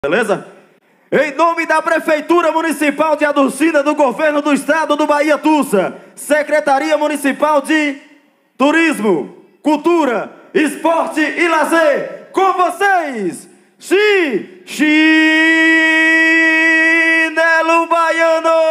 Beleza? Em nome da Prefeitura Municipal de Adurcina, do Governo do Estado do Bahia Tussa, Secretaria Municipal de Turismo, Cultura, Esporte e Lazer, com vocês, Chinelo Baiano!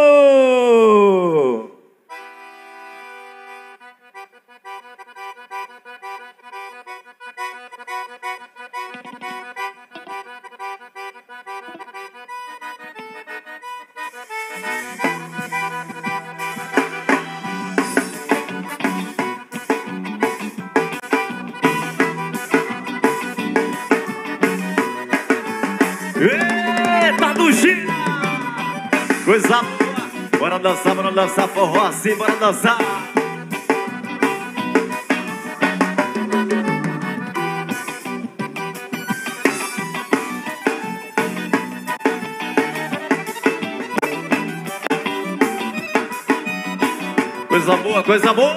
Eita, do Gina! Coisa boa! Bora dançar forró assim, bora dançar! Coisa boa, coisa boa!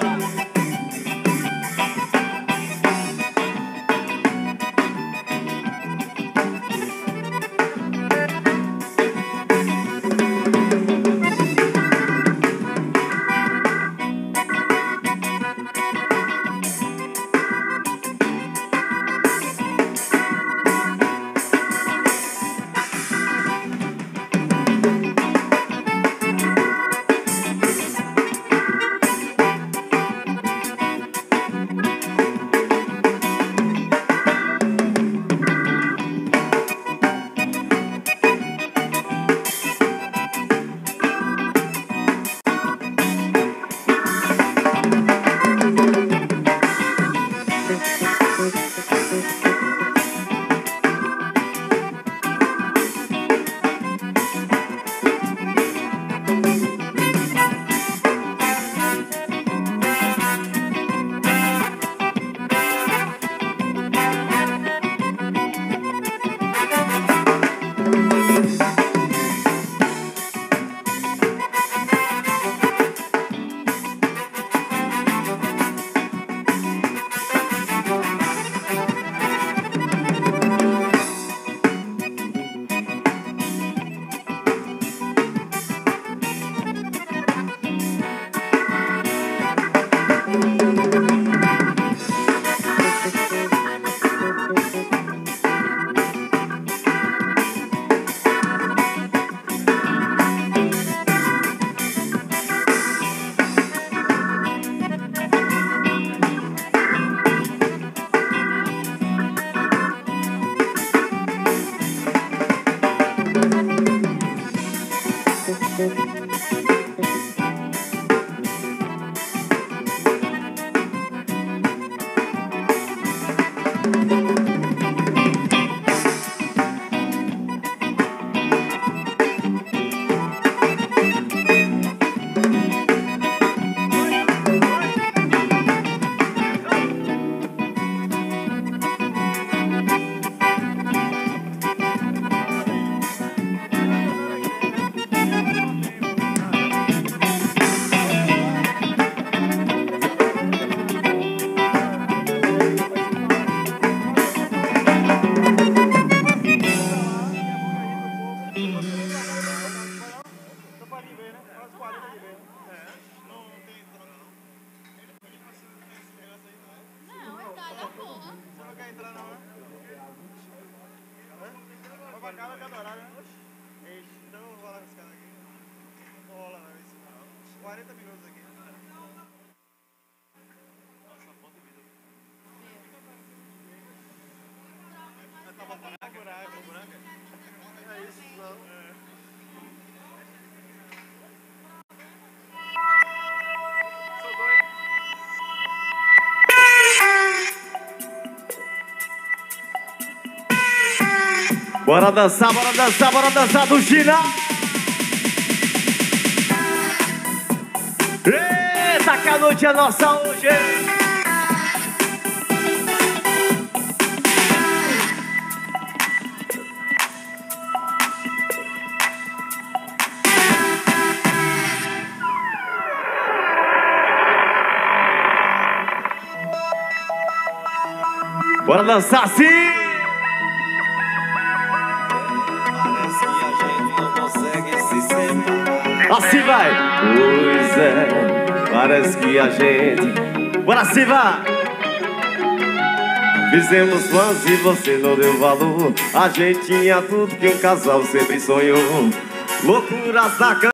Bora dançar do Gina! Eita, que a noite é nossa hoje! Bora dançar sim! Assim vai. Pois é, parece que a gente... Bora, Silva! Fizemos fãs e você não deu valor. A gente tinha tudo que um casal sempre sonhou. Loucuras na cama.